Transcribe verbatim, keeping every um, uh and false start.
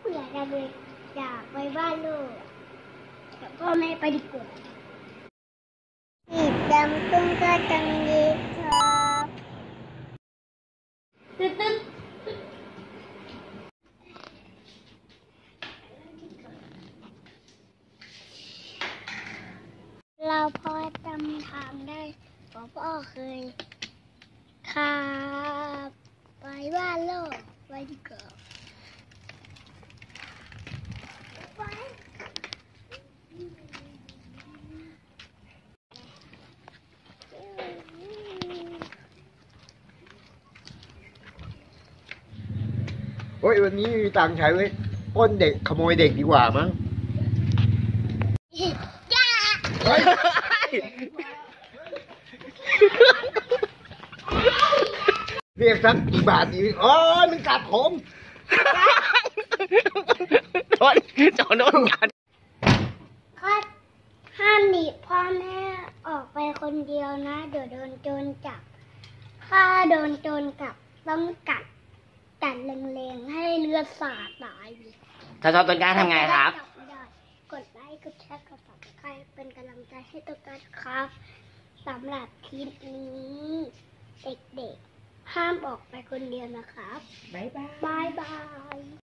เบื่อจังเลยอยากไปบ้านลูกแต่พ่อแม่ไปดีกว่าอีกจำตุ้งก็จังดีครับตึ๊ดตึ๊ดเราพอจำทางได้เพราะพ่อเคยขับไปบ้านโลกไปดีกว่าโอ้ยวันนี้มีตังค์ใช้ไว้ปล้นเด็กขโมยเด็กดีกว่ามั้งย่าเฮ้ยเรียกสักกี่บาทดีอ๋อมันกัดผมจอนจอนโดนกัดข้อห้ามหนีพ่อแม่ออกไปคนเดียวนะเดี๋ยวโดนโจรจับถ้าโดนโจรจับต้องกัดกัดแรงๆให้เลือดสาดตายดิถ้าชอบต้นกล้าทำไงครับกดไลค์กดแชร์กดซับสไครป์เป็นกำลังใจให้ต้นกล้าครับสำหรับคลิปนี้เด็กๆห้ามออกไปคนเดียวนะครับบ๊ายบายบ๊ายบาย